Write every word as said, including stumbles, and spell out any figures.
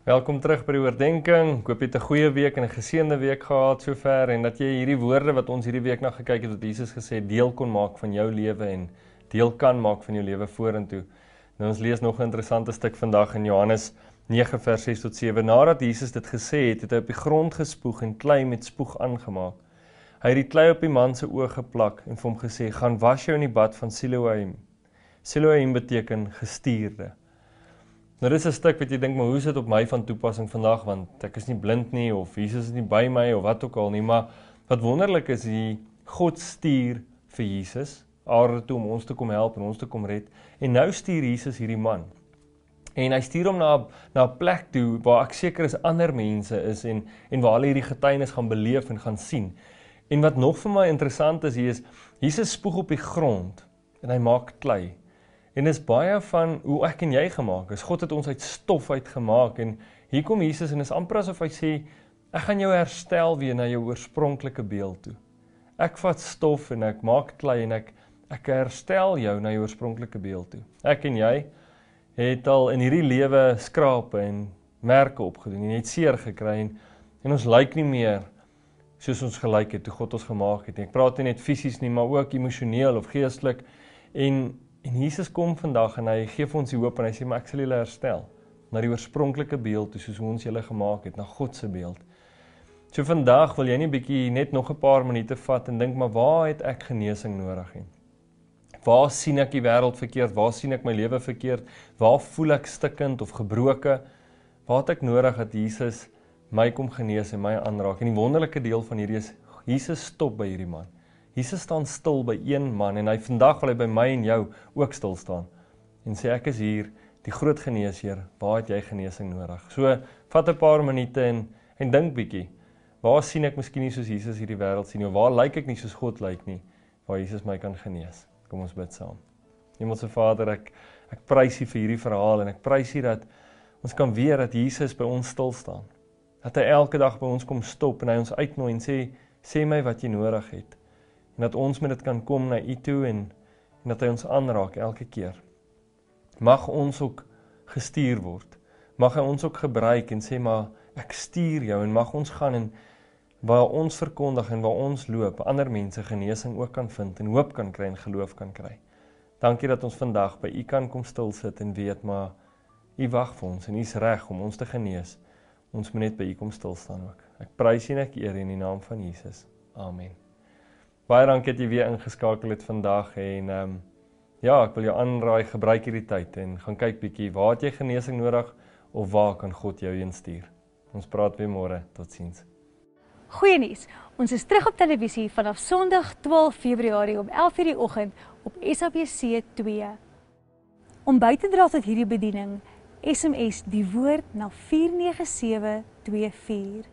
Welkom terug by die oordenking. Ek hoop jy het 'n goeie week en 'n geseënde week gehad sover en dat jy hierdie woorde wat ons hierdie week na gekyk het wat Jesus gesê het, deel kon maak van jou lewe en deel kan maak van jou lewe vorentoe. Nou ons lees nog 'n interessante stuk vandag in Johannes nege vers ses tot sewe. Nadat Jesus dit gesê het, het hy op die grond gespoeg en klei met spoeg aangemaak. Hy het die klei op die man se oë geplak en vir hom gesê: "Gaan was jou in die bad van Siloam." Siloam beteken gestuurde. Nou dis 'n stuk wat jy dink, maar hoe is dit op my van toepassing vandag, want ek is nie blind nie, of Jesus is nie by my, of wat ook al nie, maar wat wonderlik is, die God stuur vir Jesus, aarde toe om ons te kom help en ons te kom red, en nou stuur Jesus hierdie man, en hy stuur hom na, na 'n plek toe, waar ek seker is ander mense is, en, en waar hulle hierdie getuienis gaan beleef en gaan sien, en wat nog vir my interessant is, hier is, Jesus spoeg op die grond, en hy maak klei, en is baie van hoe ek en jy gemaak is. God het ons uit stof uitgemaak en hier kom Jesus en is amper asof hy sê, ek gaan jou herstel weer na jou oorspronklike beeld toe. Ek vat stof en ek maak klei en ek, ek herstel jou na jou oorspronklike beeld toe. Ek en jy het al in hierdie lewe skrape en merke opgedoen en het seer gekry en, en ons lyk nie meer soos ons gelyk het toe God ons gemaak het. Ek praat nie net fisies nie, maar ook emosioneel of geestelik en En Jesus kom vandag en hy gee vir ons die hoop en hy sê, maar ek sal julle herstel na die oorspronklike beeld, toe soos ons julle gemaak het, na God se beeld. So vandag wil jy nie bietjie net nog 'n paar minute vat en dink, maar waar het ek genesing nodig nie? Waar sien ek die wêreld verkeerd? Waar sien ek my lewe verkeerd? Waar voel ek stikkend of gebroke? Waar het ek nodig dat Jesus my kom genees en my aanraak? En die wonderlike deel van hierdie is, Jesus stop by hierdie man. Jesus staan stil by een man en hy vandag wil hy by my en jou ook stil staan en sê ek is hier, die groot geneesheer, waar het jy genesing nodig? So, vat 'n paar minute en, en dink bietjie, waar sien ek miskien nie soos Jesus hierdie wêreld sien nie, of waar lyk ek nie soos God lyk nie, waar Jesus my kan genees? Kom ons bid saam. Hemelse Vader, ek, ek prys U vir hierdie verhaal en ek prys U dat ons kan weet dat Jesus by ons stil staan, dat hy elke dag by ons kom stop en hy ons uitnooi en sê, sê my wat jy nodig het. En dat ons met dit kan kom na U toe en, en dat hy ons aanraak elke keer. Mag ons ook gestuur word. Mag hy ons ook gebruik en sê, maar ek stuur jou en mag ons gaan en waar ons verkondig en waar ons loop, ander mense genesing ook kan vind en hoop kan kry en geloof kan kry. Dankie dat ons vandag by U kan kom stil sit en weet, maar U wag vir ons en U is reg om ons te genees. Ons moet net by U kom stil staan ook. Ek prys U en ek eer U in die naam van Jesus. Amen. Baie dankie dat jy weer ingeskakel het vandag en um, ja, ek wil jou aanraai, gebruik hierdie tyd en gaan kyk bietjie, waar het jy genesing nodig of waar kan God jou heen stuur? Ons praat weer môre, totsiens. Goeie nuus, ons is terug op televisie vanaf Sondag twaalf Februarie om elf uur die oggend op S A B C twee. Om by te dra tot hierdie bediening, S M S die woord na vier nege sewe twee vier.